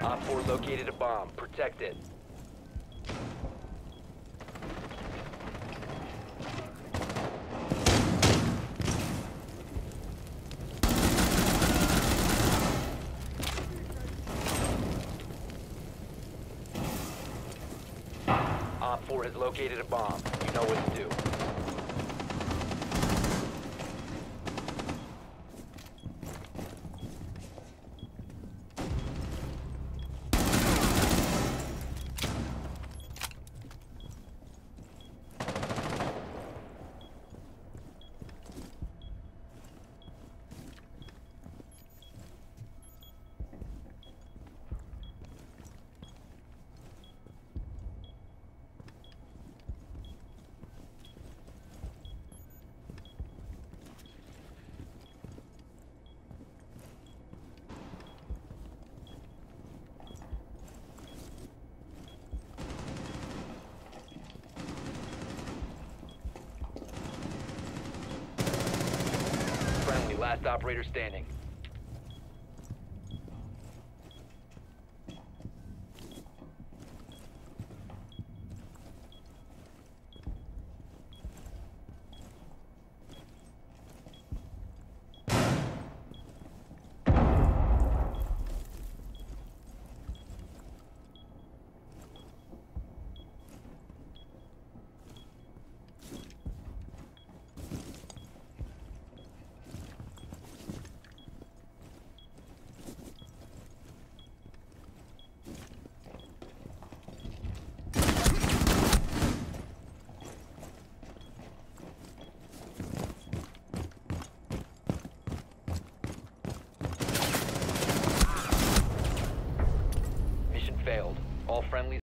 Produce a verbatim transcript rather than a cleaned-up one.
Op four located a bomb. Protect it. Op four has located a bomb. You know what to do. Friendly, last operator standing. Mission failed. All friendlies